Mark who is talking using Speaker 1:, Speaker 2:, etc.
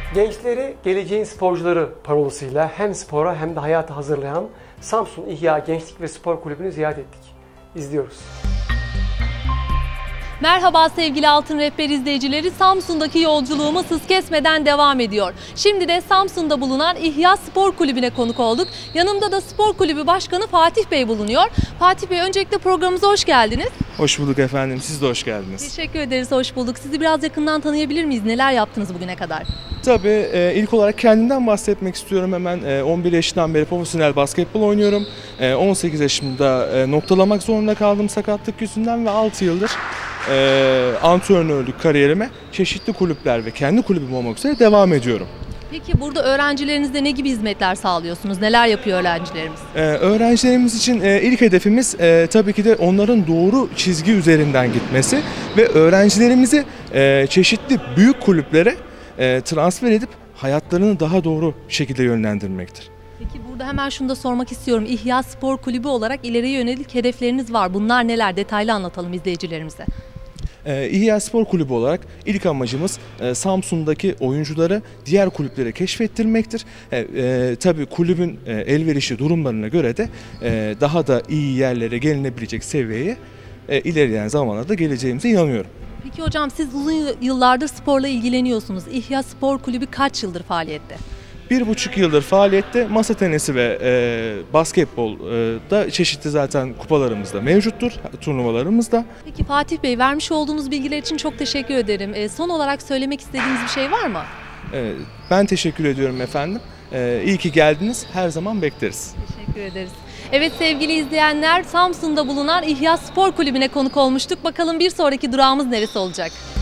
Speaker 1: Gençleri geleceğin sporcuları parolasıyla hem spora hem de hayata hazırlayan Samsun İhya Gençlik ve Spor Kulübü'nü ziyaret ettik. İzliyoruz.
Speaker 2: Merhaba sevgili Altın Rehber izleyicileri, Samsun'daki yolculuğumuz hız kesmeden devam ediyor. Şimdi de Samsun'da bulunan İhya Spor Kulübü'ne konuk olduk. Yanımda da Spor Kulübü Başkanı Fatih Bey bulunuyor. Fatih Bey, öncelikle programımıza hoş geldiniz.
Speaker 3: Hoş bulduk efendim, siz de hoş geldiniz.
Speaker 2: Teşekkür ederiz, hoş bulduk. Sizi biraz yakından tanıyabilir miyiz? Neler yaptınız bugüne kadar?
Speaker 3: Tabii ilk olarak kendimden bahsetmek istiyorum hemen. 11 yaşından beri profesyonel basketbol oynuyorum. 18 yaşımda noktalamak zorunda kaldım sakatlık yüzünden ve 6 yıldır antrenörlük kariyerime çeşitli kulüpler ve kendi kulübüm olmak üzere devam ediyorum.
Speaker 2: Peki burada öğrencilerinize ne gibi hizmetler sağlıyorsunuz? Neler yapıyor öğrencilerimiz?
Speaker 3: Öğrencilerimiz için ilk hedefimiz tabii ki de onların doğru çizgi üzerinden gitmesi ve öğrencilerimizi çeşitli büyük kulüplere transfer edip hayatlarını daha doğru şekilde yönlendirmektir.
Speaker 2: Peki burada hemen şunu da sormak istiyorum. İhya Spor Kulübü olarak ileriye yönelik hedefleriniz var. Bunlar neler? Detaylı anlatalım izleyicilerimize.
Speaker 3: İhya Spor Kulübü olarak ilk amacımız Samsun'daki oyuncuları diğer kulüplere keşfettirmektir. Tabii kulübün elverişli durumlarına göre de daha da iyi yerlere gelinebilecek seviyeye ilerleyen zamanlarda geleceğimize inanıyorum.
Speaker 2: Peki hocam, siz uzun yıllardır sporla ilgileniyorsunuz. İhya Spor Kulübü kaç yıldır faaliyette?
Speaker 3: 1,5 yıldır faaliyette. Masa tenisi ve basketbolda çeşitli zaten kupalarımız da mevcuttur, turnuvalarımız da.
Speaker 2: Peki Fatih Bey, vermiş olduğunuz bilgiler için çok teşekkür ederim. Son olarak söylemek istediğiniz bir şey var mı?
Speaker 3: Ben teşekkür ediyorum efendim. İyi ki geldiniz, her zaman bekleriz.
Speaker 2: Teşekkür ederiz. Evet sevgili izleyenler, Samsun'da bulunan İhya Spor Kulübü'ne konuk olmuştuk. Bakalım bir sonraki durağımız neresi olacak?